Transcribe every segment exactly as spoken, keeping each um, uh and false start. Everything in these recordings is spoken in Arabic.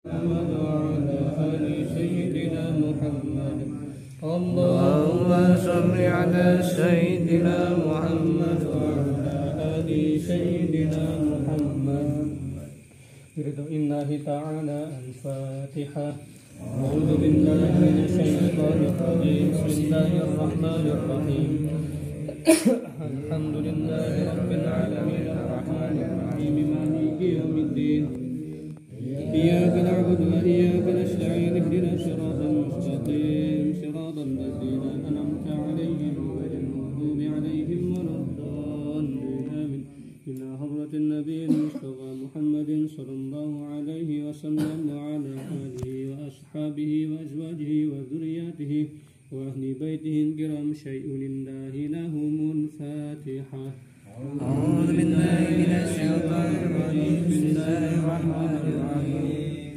محمد وعلى آل سيدنا محمد. اللهم صل على سيدنا محمد وعلى آل سيدنا محمد. برضا الله تعالى. الفاتحة. أعوذ بالله من الشيطان الرجيم. بسم الله الرحمن الرحيم. الحمد لله رب العالمين الرحمن الرحيم مالك يوم الدين. إياك نعبد وإياك نستعين. اهدنا الصراط المستقيم صراط الذين أنعمت عليهم غير المغضوب عليهم ولا الضالين آمين. إلى حضرة النبي المصطفى محمد صلى الله عليه وسلم وعلى آله وأصحابه وأزواجه وذرياته وأهل بيته الكرام. شيء لله لهم الفاتحة. أعوذ بالله من الشيطان الرجيم. بسم الله الرحمن الرحيم.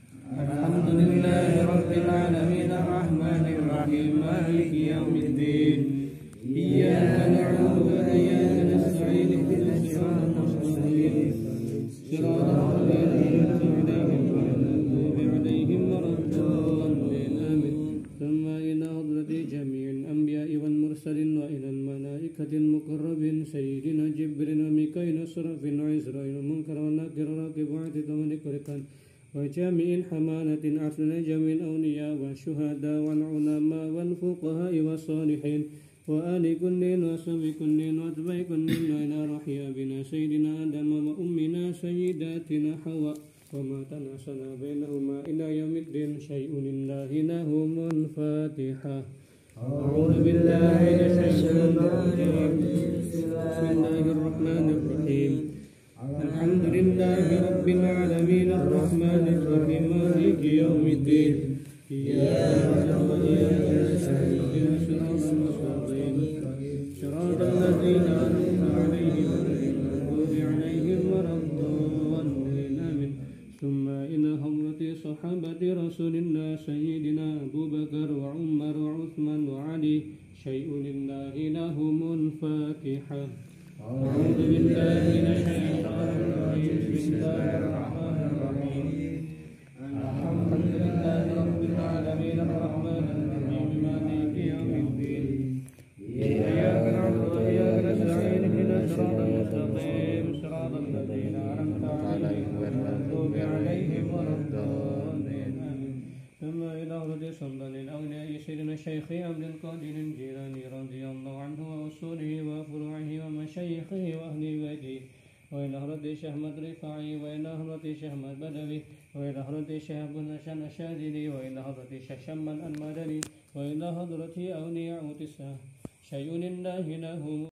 الحمد لله رب العالمين الرحمن الرحيم مالك يوم الدين. إياك نعبد وإياك نستعين. اهدنا الصراط المستقيم صراط الذين أنعمت عليهم غير المغضوب عليهم ولا الضالين آمين. ثم إلى حضرة جميع الأنبياء والمرسلين وإلى الملائكة المقربين سيدنا جبريل وميكائيل وإسرافيل وعزرائيل والمنكر والنكر والراكب وعتيد وملك وركان وجميع الحمالة العدل جميع الأولياء والشهداء والعلماء والفقهاء والصالحين وآل كل وصحب كل وأتباع كل وإلى رحي بنا سيدنا آدم وأمنا سيداتنا حواء وما تناسل بينهما إلى يوم الدين. شيء لله لهم الفاتحة. أعوذ بالله من الشيطان الرجيم. بسم الله الرحمن الرحيم. الحمد لله رب العالمين الرحمن الرحيم مالك يوم الدين. إياك نعبد وإياك نستعين. اهدنا الصراط المستقيم صراط الذين أنعمت عليهم غير المغضوب عليهم ولا الضالين آمين. ثم إلى حضرة صحابة رسول الله سيدنا أبو بكر وعمر وعثمان وعلي. شيء لله لهم الفاتحة. أعوذ بالله من الشيطان الرجيم. بسم الله الرحمن الرحيم. الحمد لله رب العالمين الرحمن الرحيم مالك يوم الدين. إياك نعبد وإياك نستعين. اهدنا الصراط المستقيم صراط الذين أنعمت عليهم غير المغضوب عليهم ولا الضالين آمين. ثم إلى حضرة سلطان الأولياء سيدنا الشيخ عبد القادر الجيلاني رضي الله عنه وأصوله وفروعه ومشايخه وأهل بيته وإلى حضرة الشيخ أحمد رفاعي وإلى حضرة الشيخ أحمد بدوي وإلى حضرة الشيخ أبو النشان الشاذلي وإلى حضرة الشيخ شمال المدني وإلى حضرة أولياء تسعة. شيء لله لهم